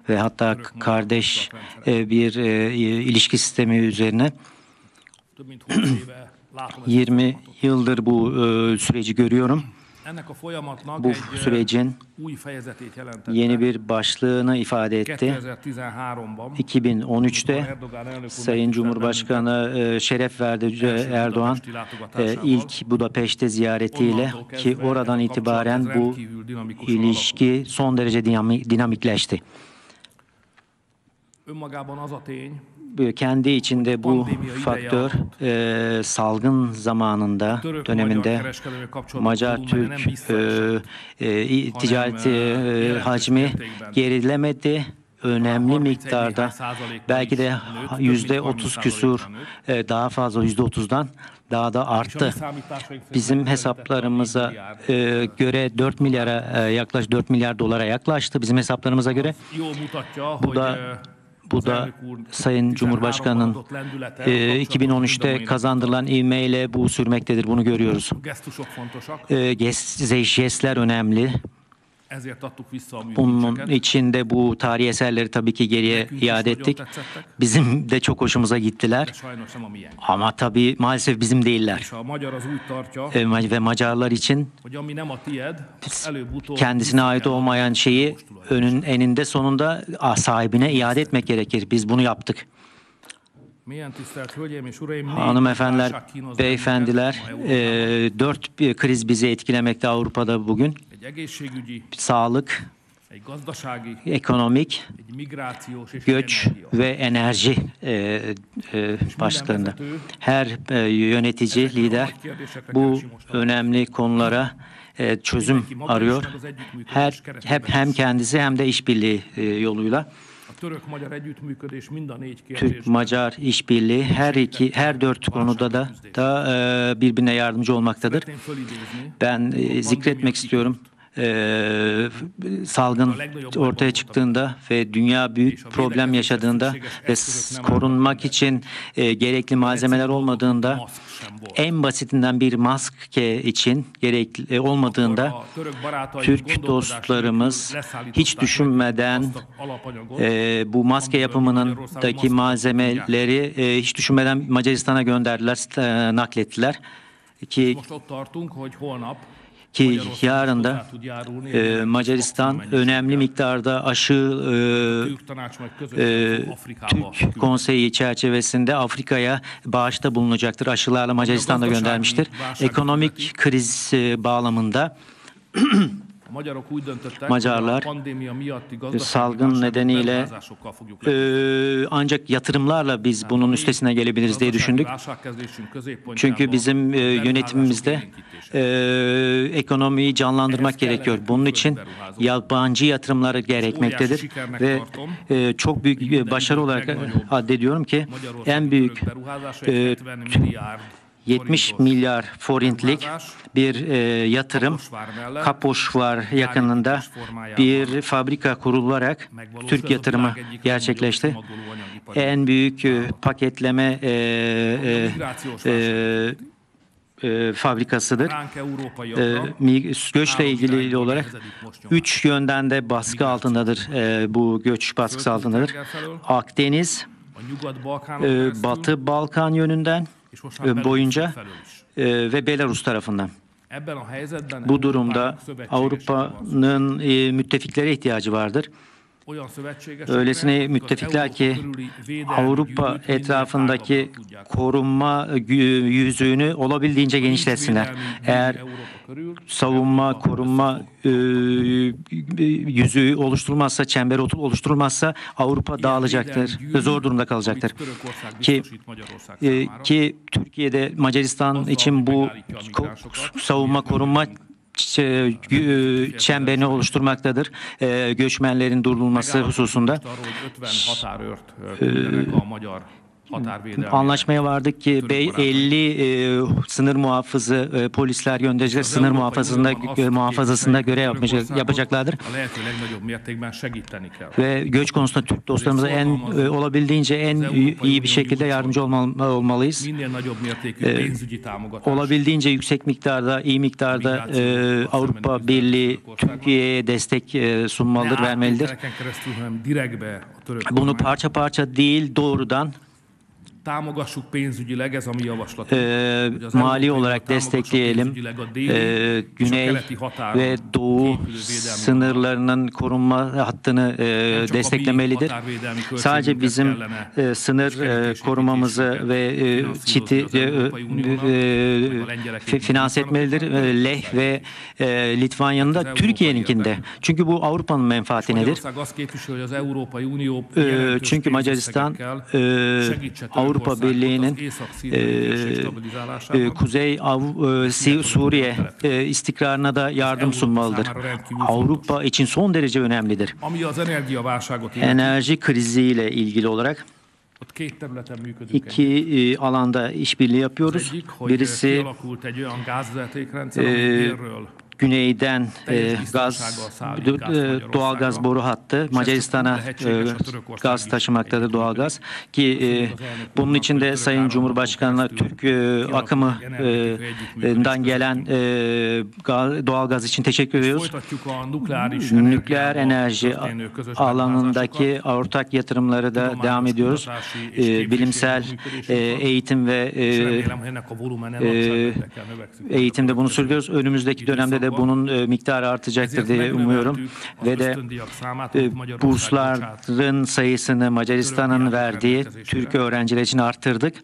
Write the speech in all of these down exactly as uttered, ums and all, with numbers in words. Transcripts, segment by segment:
ve hatta kardeş bir ilişki sistemi üzerine yirmi yıldır bu süreci görüyorum. Bu sürecin yeni bir başlığını ifade etti. iki bin on üç'te Sayın Cumhurbaşkanı şeref verdi Erdoğan ilk Budapeşte ziyaretiyle, ki oradan itibaren bu ilişki son derece dinamikleşti. Kendi içinde bu faktör e, salgın zamanında, döneminde Macar-Türk e, e, ticaret e, hacmi gerilemedi. Önemli miktarda, belki de yüzde otuz küsur e, daha fazla, yüzde otuz'dan daha da arttı. Bizim hesaplarımıza e, göre dört milyara e, yaklaş dört milyar dolara yaklaştı bizim hesaplarımıza göre. Bu da Bu da Sayın Cumhurbaşkanı'nın e, iki bin on üç'te kazandırılan ivmeyle bu sürmektedir. Bunu görüyoruz. E, gest, jestler önemli. Bunun içinde bu tarihi eserleri tabii ki geriye iade ettik. Bizim de çok hoşumuza gittiler. Ama tabii maalesef bizim değiller. E, ve Macarlar için kendisine ait olmayan şeyi önün eninde sonunda sahibine iade etmek gerekir. Biz bunu yaptık. Hanımefendiler, beyefendiler, e, dört bir kriz bizi etkilemekte Avrupa'da bugün. Sağlık, ekonomik, göç ve enerji e, e, başlıklarında. Her e, yönetici, lider bu önemli konulara e, çözüm arıyor. Her, hep hem kendisi hem de işbirliği e, yoluyla. Türk-Macar işbirliği her iki, her dört konuda da, da e, birbirine yardımcı olmaktadır. Ben e, zikretmek istiyorum. Ee, salgın ortaya çıktığında ve dünya büyük problem yaşadığında ve korunmak için e, gerekli malzemeler olmadığında, en basitinden bir maske için gerekli olmadığında, Türk dostlarımız hiç düşünmeden e, bu maske yapımındaki malzemeleri e, hiç düşünmeden Macaristan'a gönderdiler, e, naklettiler ki Ki yarın da e, Macaristan önemli miktarda aşı e, e, Türk Konseyi çerçevesinde Afrika'ya bağışta bulunacaktır. Aşılarla Macaristan'da göndermiştir. Ekonomik kriz e, bağlamında Macarlar salgın nedeniyle e, ancak yatırımlarla biz bunun üstesine gelebiliriz diye düşündük. Çünkü bizim e, yönetimimizde e, ekonomiyi canlandırmak gerekiyor. Bunun için yabancı yatırımları gerekmektedir ve e, çok büyük bir başarı olarak addediyorum ki en büyük e, yetmiş milyar forintlik bir e, yatırım Kaposvár yakınında bir fabrika kurularak Türk yatırımı gerçekleşti. En büyük e, paketleme e, e, e, e, fabrikasıdır. E, göçle ilgili olarak üç yönden de baskı altındadır. E, bu göç baskısı altındadır. Akdeniz, e, Batı Balkan yönünden boyunca e, ve Belarus tarafından. Bu durumda Avrupa'nın e, müttefiklere ihtiyacı vardır. Öylesine müttefikler ki Avrupa etrafındaki korunma yüzüğünü olabildiğince genişletsinler. Eğer savunma, korunma e, yüzüğü oluşturulmazsa, çemberi oluşturulmazsa Avrupa dağılacaktır ve zor durumda kalacaktır. Ki e, ki Türkiye'de Macaristan için bu savunma, korunma çemberini oluşturmaktadır. E, göçmenlerin durdurulması hususunda. anlaşmaya vardık ki elli e, sınır muhafızı e, polisler gönderecek, sınır muhafazasında e, muhafazasında görev yapacak, yapacaklardır. Ve göç konusunda Türk dostlarımıza en e, olabildiğince en iyi bir şekilde yardımcı olma, olmalıyız. E, olabildiğince yüksek miktarda, iyi miktarda e, Avrupa Birliği Türkiye'ye destek e, sunmalıdır, vermelidir. Bunu parça parça değil, doğrudan e, mali olarak destekleyelim. E, Güney ve Doğu sınırlarının korunma hattını e, desteklemelidir. Sadece bizim e, sınır e, korumamızı ve e, çiti e, e, finanse etmelidir. E, Leh ve e, Litvanya'nın da Türkiye'ninkinde. Çünkü bu Avrupa'nın menfaati nedir? E, çünkü Macaristan e, Avrupa Birliği'nin e, e, Kuzey Av, e, Suriye e, istikrarına da yardım sunmalıdır. Avrupa için son derece önemlidir. Enerji kriziyle ilgili olarak iki e, alanda işbirliği yapıyoruz. Birisi e, güneyden e, gaz, doğal gaz boru hattı Macaristan'a e, gaz taşımaktadır, doğal gaz ki e, bunun içinde Sayın Cumhurbaşkanı'na Türk e, akımından gelen e, doğal gaz için teşekkür ediyoruz. Nükleer enerji alanındaki ortak yatırımları da devam ediyoruz. E, bilimsel e, eğitim ve e, e, eğitimde bunu sürdürüyoruz. Önümüzdeki dönemde de bunun e, miktarı artacaktır diye umuyorum ve de e, bursların sayısını Macaristan'ın verdiği Türk öğrenciler için arttırdık.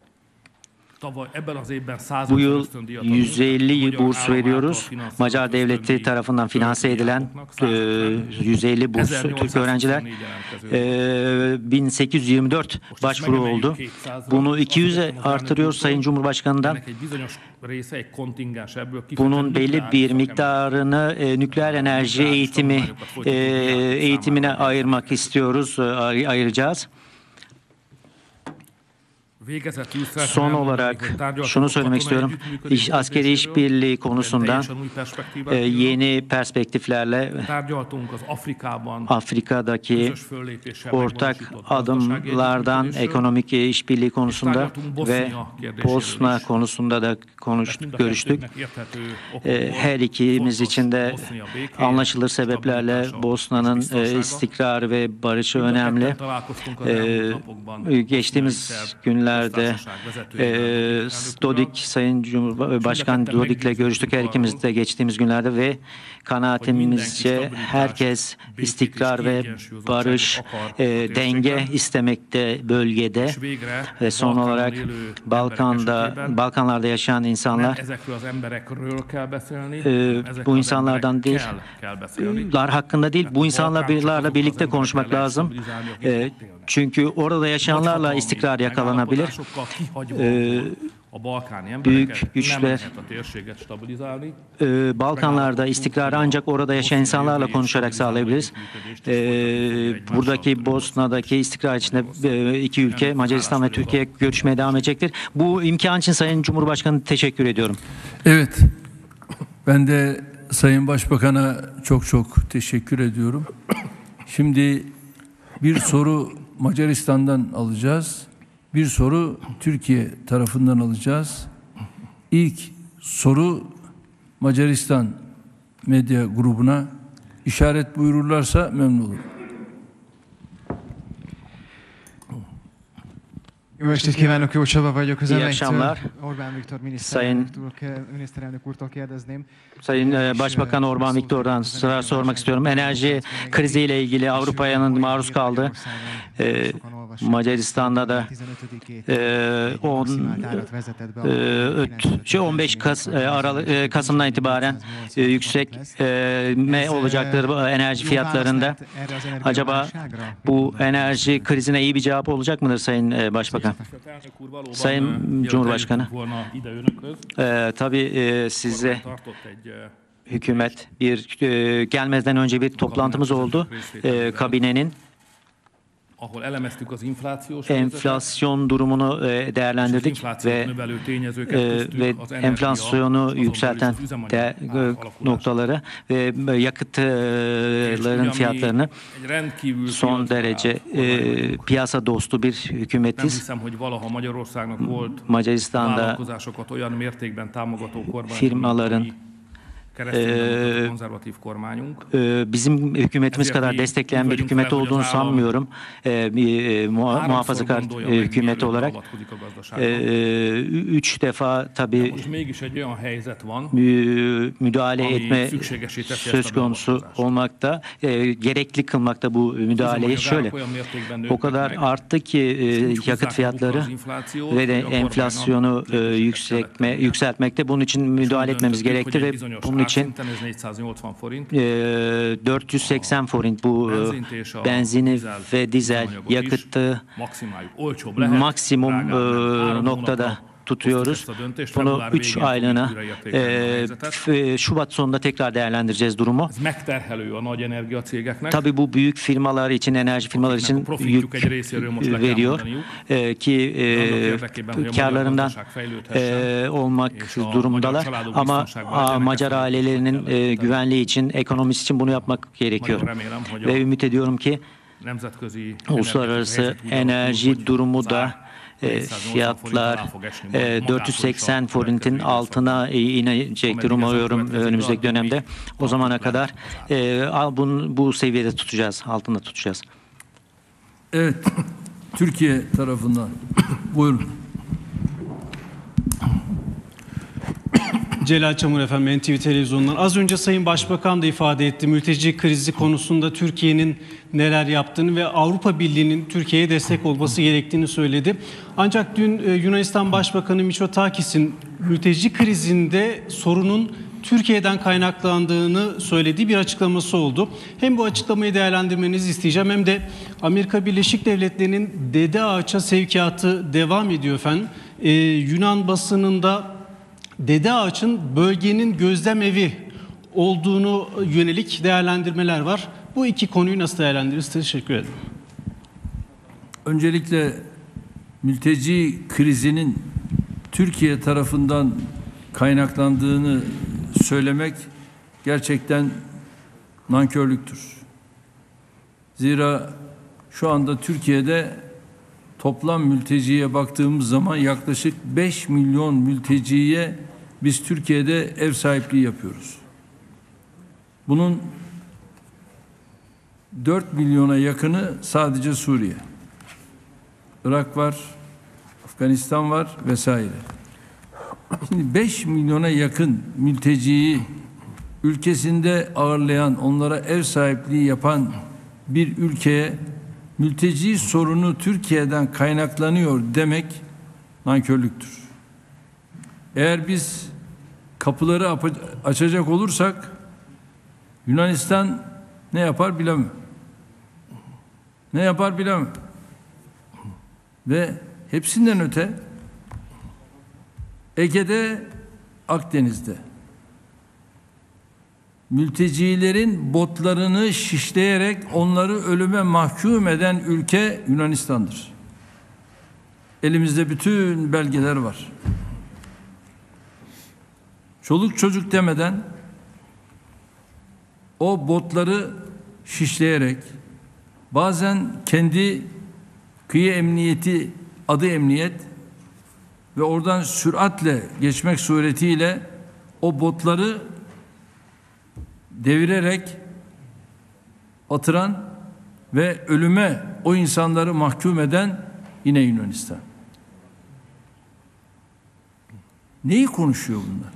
Bu yıl yüz elli burs veriyoruz. Macar devleti tarafından finanse edilen e, yüz elli burs Türk öğrenciler. E, bin sekiz yüz yirmi dört başvuru oldu. Bunu iki yüze artırıyoruz Sayın Cumhurbaşkanı'ndan. Bunun belli bir miktarını e, nükleer enerji eğitimi e, eğitimine ayırmak istiyoruz, e, ayıracağız. Son olarak şunu söylemek istiyorum. İş, askeri işbirliği konusunda e, yeni perspektiflerle Afrika'daki ortak adımlardan ekonomik işbirliği konusunda ve Bosna konusunda da konuştuk, görüştük. E, her ikimiz için de anlaşılır sebeplerle Bosna'nın e, istikrarı ve barışı önemli. E, geçtiğimiz günler de e, Dodik, Sayın Cumhurbaşkanı Dodik'le görüştük her ikimiz de geçtiğimiz günlerde ve kanaatimizce herkes istikrar ve barış, e, denge istemekte bölgede ve son olarak Balkan'da, Balkanlarda yaşayan insanlar e, bu insanlardan değil, lar hakkında değil, bu insanlarla birlikte konuşmak lazım. E, çünkü orada yaşayanlarla istikrar yakalanabilir. Ee, büyük güçler e, Balkanlarda istikrarı ancak orada yaşayan insanlarla konuşarak sağlayabiliriz. E, buradaki Bosna'daki istikrar içinde e, iki ülke Macaristan ve Türkiye görüşmeye devam edecektir. Bu imkan için Sayın Cumhurbaşkanı teşekkür ediyorum. Evet. Ben de Sayın Başbakan'a çok çok teşekkür ediyorum. Şimdi bir soru Macaristan'dan alacağız. Bir soru Türkiye tarafından alacağız. İlk soru Macaristan medya grubuna işaret buyururlarsa memnun olurum. Jó estét kívánok, Jó Csaba vagyok, az İyi akşamlar. Orbán Viktor Sayın miniszterelnök úrtól kérdezném. Sayın Başbakan Orban Viktor'dan sıra sormak istiyorum. Enerji kriziyle ilgili Avrupa'nın maruz kaldığı e, Macaristan'da da e, on, e, on beş Kas, e, Aralık, e, Kasım'dan itibaren e, yükselme olacaktır enerji fiyatlarında. Acaba bu enerji krizine iyi bir cevap olacak mıdır Sayın e, Başbakan? Sayın Cumhurbaşkanı, e, tabii e, size hükümet bir e, gelmezden önce bir toplantımız oldu e, kabinenin. enflasyon durumunu e, değerlendirdik ve e, ve enflasyonu yükselten de, noktaları ve yakıtların fiyatlarını son derece e, piyasa dostu bir hükümetiz. Macaristan'da firmaların Ee, bizim hükümetimiz kadar destekleyen bir hükümet olduğunu sanmıyorum. Ee, bir e, muha muhafazakar e, hükümeti olarak. Ee, üç defa tabii müdahale etme söz konusu olmakta. E, gerekli kılmakta bu müdahaleyi. Şöyle, o kadar arttı ki e, yakıt fiyatları ve de enflasyonu e, yükseltme, yükseltmekte. Bunun için müdahale etmemiz gerekti ve bunun için e, dört yüz seksen forint bu e, benzini ve dizel yakıtı maksimum e, noktada tutuyoruz. Bunu üç aylığına e, Şubat sonunda tekrar değerlendireceğiz durumu. Tabii bu büyük firmalar için, enerji firmaları için yük veriyor e, ki e, karlarından e, olmak durumundalar. Ama a, Macar ailelerinin e, güvenliği için, ekonomisi için bunu yapmak gerekiyor. Ve ümit ediyorum ki uluslararası enerji durumu da E, fiyatlar e, dört yüz seksen forintin altına e, inecektir umuyorum önümüzdeki dönemde. O zamana kadar e, bunu bu seviyede tutacağız, altında tutacağız. Evet, Türkiye tarafından buyurun. Celal Çamur efendim, N T V Televizyon'dan. Az önce Sayın Başbakan da ifade etti. Mülteci krizi konusunda Türkiye'nin neler yaptığını ve Avrupa Birliği'nin Türkiye'ye destek olması gerektiğini söyledi. Ancak dün Yunanistan Başbakanı Mitsotakis'in mülteci krizinde sorunun Türkiye'den kaynaklandığını söylediği bir açıklaması oldu. Hem bu açıklamayı değerlendirmenizi isteyeceğim hem de Amerika Birleşik Devletleri'nin Dede Ağaç'a sevkiyatı devam ediyor efendim. Ee, Yunan basınında Dede Ağaç'ın bölgenin gözlem evi olduğunu yönelik değerlendirmeler var. Bu iki konuyu nasıl değerlendirirsiniz? Teşekkür ederim. Öncelikle mülteci krizinin Türkiye tarafından kaynaklandığını söylemek gerçekten nankörlüktür. Zira şu anda Türkiye'de toplam mülteciye baktığımız zaman yaklaşık beş milyon mülteciye biz Türkiye'de ev sahipliği yapıyoruz. Bunun dört milyona yakını sadece Suriye. Irak var, Afganistan var vesaire. Şimdi beş milyona yakın mülteciyi ülkesinde ağırlayan, onlara ev sahipliği yapan bir ülkeye mülteci sorunu Türkiye'den kaynaklanıyor demek nankörlüktür. Eğer biz kapıları açacak olursak Yunanistan ne yapar bilemem. Ne yapar bilemem. Ve hepsinden öte Ege'de, Akdeniz'de mültecilerin botlarını şişleyerek onları ölüme mahkum eden ülke Yunanistan'dır. Elimizde bütün belgeler var. Çoluk çocuk demeden o botları şişleyerek bazen kendi kıyı emniyeti, adı emniyet ve oradan süratle geçmek suretiyle o botları devirerek atıran ve ölüme o insanları mahkum eden yine Yunanistan. Neyi konuşuyor bunlar?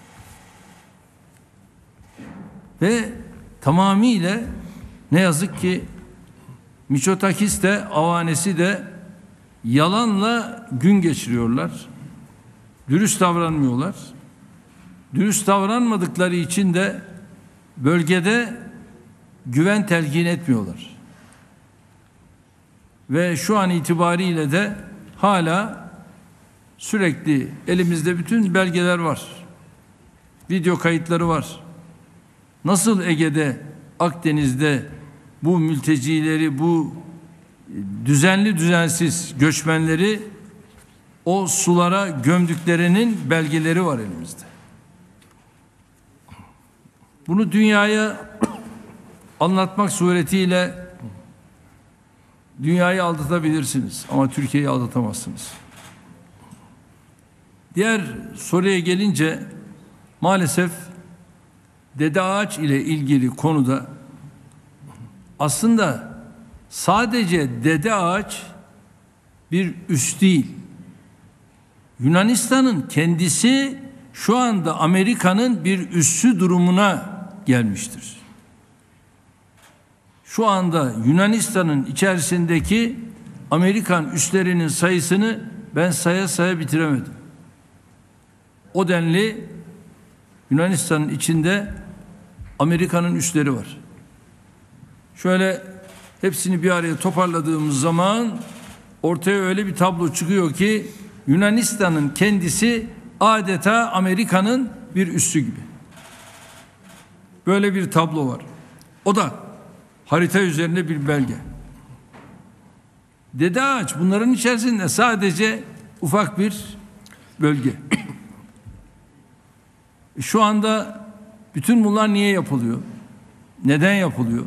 Ve tamamıyla ne yazık ki Mitsotakis de avanesi de yalanla gün geçiriyorlar. Dürüst davranmıyorlar. Dürüst davranmadıkları için de bölgede güven telkin etmiyorlar. Ve şu an itibariyle de hala sürekli elimizde bütün belgeler var. Video kayıtları var. Nasıl Ege'de, Akdeniz'de bu mültecileri, bu düzenli düzensiz göçmenleri o sulara gömdüklerinin belgeleri var elimizde. Bunu dünyaya anlatmak suretiyle dünyayı aldatabilirsiniz ama Türkiye'yi aldatamazsınız. Diğer soruya gelince maalesef Dede Ağaç ile ilgili konuda aslında sadece Dede Ağaç bir üs değil. Yunanistan'ın kendisi şu anda Amerika'nın bir üssü durumuna gelmiştir. Şu anda Yunanistan'ın içerisindeki Amerikan üslerinin sayısını ben saya saya bitiremedim. O denli Yunanistan'ın içinde Amerika'nın üsleri var. Şöyle hepsini bir araya toparladığımız zaman ortaya öyle bir tablo çıkıyor ki Yunanistan'ın kendisi adeta Amerika'nın bir üssü gibi. Böyle bir tablo var. O da harita üzerinde bir belge. Dede Ağaç bunların içerisinde sadece ufak bir bölge. Şu anda bütün bunlar niye yapılıyor? Neden yapılıyor?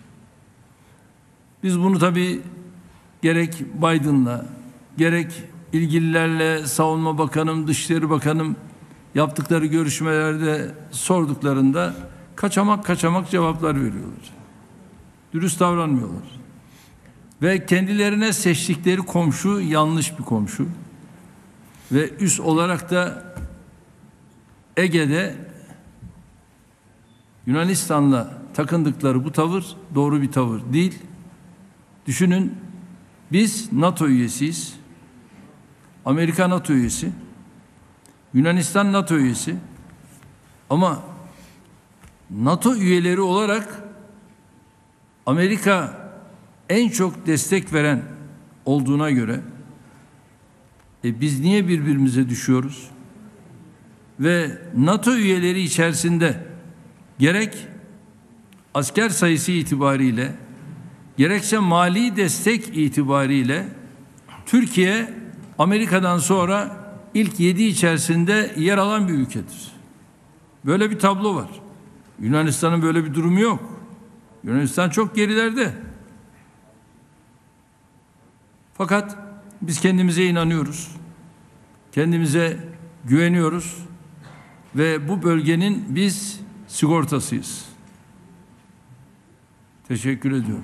Biz bunu tabii gerek Biden'la, gerek ilgililerle, Savunma Bakanım, Dışişleri Bakanım yaptıkları görüşmelerde sorduklarında kaçamak kaçamak cevaplar veriyorlar. Dürüst davranmıyorlar. Ve kendilerine seçtikleri komşu yanlış bir komşu. Ve üs olarak da Ege'de Yunanistan'la takındıkları bu tavır doğru bir tavır değil. Düşünün, biz NATO üyesiyiz. Amerika NATO üyesi. Yunanistan NATO üyesi. Ama NATO üyeleri olarak Amerika en çok destek veren olduğuna göre e biz niye birbirimize düşüyoruz? Ve NATO üyeleri içerisinde gerek asker sayısı itibariyle gerekse mali destek itibariyle Türkiye Amerika'dan sonra ilk yedi içerisinde yer alan bir ülkedir. Böyle bir tablo var. Yunanistan'ın böyle bir durumu yok. Yunanistan çok gerilerde. Fakat biz kendimize inanıyoruz. Kendimize güveniyoruz. Ve bu bölgenin biz sigortasıyız. Teşekkür ediyorum.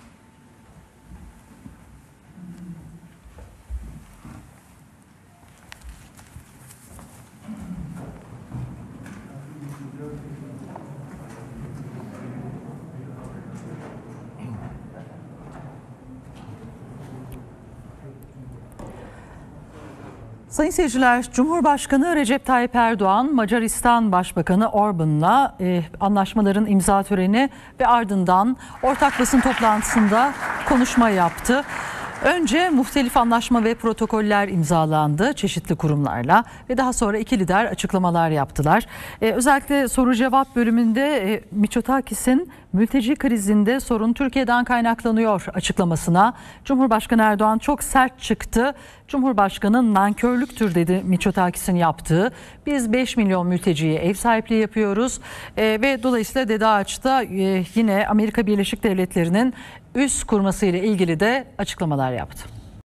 Sayın seyirciler, Cumhurbaşkanı Recep Tayyip Erdoğan, Macaristan Başbakanı Orban'la e, anlaşmaların imza töreni ve ardından ortak basın toplantısında konuşma yaptı. Önce muhtelif anlaşma ve protokoller imzalandı çeşitli kurumlarla ve daha sonra iki lider açıklamalar yaptılar. Ee, özellikle soru cevap bölümünde e, Mitsotakis'in mülteci krizinde sorun Türkiye'den kaynaklanıyor açıklamasına Cumhurbaşkanı Erdoğan çok sert çıktı. Cumhurbaşkanı nankörlüktür dedi Mitsotakis'in yaptığı. Biz beş milyon mülteciye ev sahipliği yapıyoruz e, ve dolayısıyla Dede Ağaç'ta e, yine Amerika Birleşik Devletleri'nin üs kurması ile ilgili de açıklamalar yaptı.